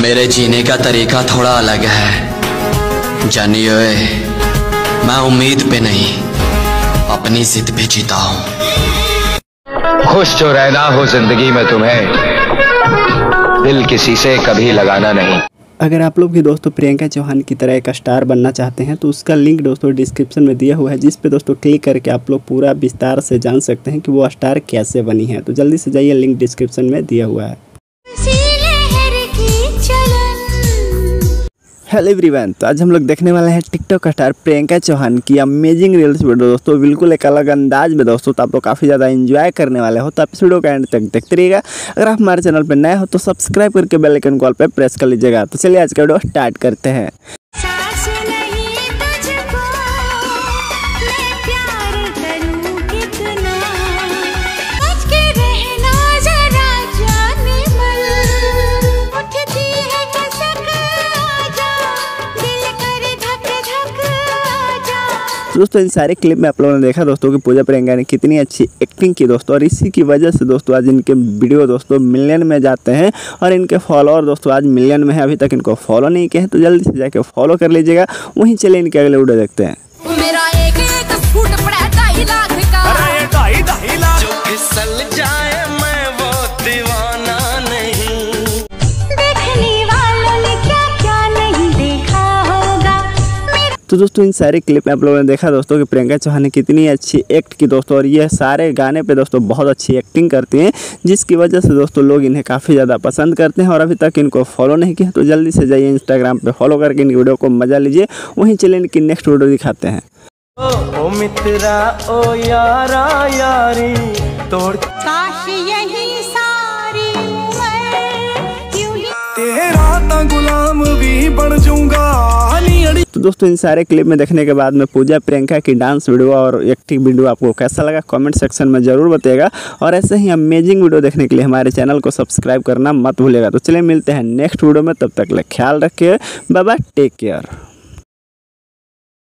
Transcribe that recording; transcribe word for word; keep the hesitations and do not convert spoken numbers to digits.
मेरे जीने का तरीका थोड़ा अलग है जानिए, मैं उम्मीद पे नहीं अपनी जिद पे जीता हूँ। खुश जो रहना हो जिंदगी में तुम्हें, दिल किसी से कभी लगाना नहीं। अगर आप लोग भी दोस्तों प्रियंका चौहान की तरह एक स्टार बनना चाहते हैं तो उसका लिंक दोस्तों डिस्क्रिप्शन में दिया हुआ है, जिस पे दोस्तों क्लिक करके आप लोग पूरा विस्तार से जान सकते हैं कि वो स्टार कैसे बनी है। तो जल्दी से जाइए, लिंक डिस्क्रिप्शन में दिया हुआ है। हेलो एवरीवन, तो आज हम लोग देखने वाले हैं टिकटॉक स्टार प्रियंका चौहान की अमेजिंग रील्स वीडियो दोस्तों, बिल्कुल एक अलग अंदाज में दोस्तों। तो आप लोग काफ़ी ज़्यादा एंजॉय करने वाले हो, तो आप इस वीडियो का एंड तक देखते रहिएगा। अगर आप हमारे चैनल पर नए हो तो सब्सक्राइब करके बेल आइकन कॉल पर प्रेस कर लीजिएगा। तो चलिए आज का वीडियो स्टार्ट करते हैं। दोस्तों इन सारे क्लिप में आप लोगों ने देखा दोस्तों कि पूजा प्रियंका ने कितनी अच्छी एक्टिंग की दोस्तों, और इसी की वजह से दोस्तों आज इनके वीडियो दोस्तों मिलियन में जाते हैं और इनके फॉलोअर दोस्तों आज मिलियन में है। अभी तक इनको फॉलो नहीं किए हैं तो जल्दी से जाके फॉलो कर लीजिएगा। वहीं चलिए इनके अगले वीडियो देखते हैं। तो दोस्तों इन सारे क्लिप में आप लोगों ने देखा दोस्तों कि प्रियंका चौहान ने कितनी अच्छी एक्ट की दोस्तों, और ये सारे गाने पे दोस्तों बहुत अच्छी एक्टिंग करती हैं, जिसकी वजह से दोस्तों लोग इन्हें काफ़ी ज़्यादा पसंद करते हैं। और अभी तक इनको फॉलो नहीं किया तो जल्दी से जाइए इंस्टाग्राम पे फॉलो करके इन वीडियो को मजा लीजिए। वहीं चलिए इनकी नेक्स्ट वीडियो दिखाते हैं। ओ, ओ मित्रा ओ यारा यारी तोड़ काश यही सारी तेरा ता गुलाम भी बन जाऊंगा। तो दोस्तों इन सारे क्लिप में देखने के बाद में पूजा प्रियंका की डांस वीडियो और एक्टिंग वीडियो आपको कैसा लगा कमेंट सेक्शन में जरूर बताइएगा। और ऐसे ही अमेजिंग वीडियो देखने के लिए हमारे चैनल को सब्सक्राइब करना मत भूलिएगा। तो चलिए मिलते हैं नेक्स्ट वीडियो में, तब तक के लिए ख्याल रखिए, बाय बाय, टेक केयर।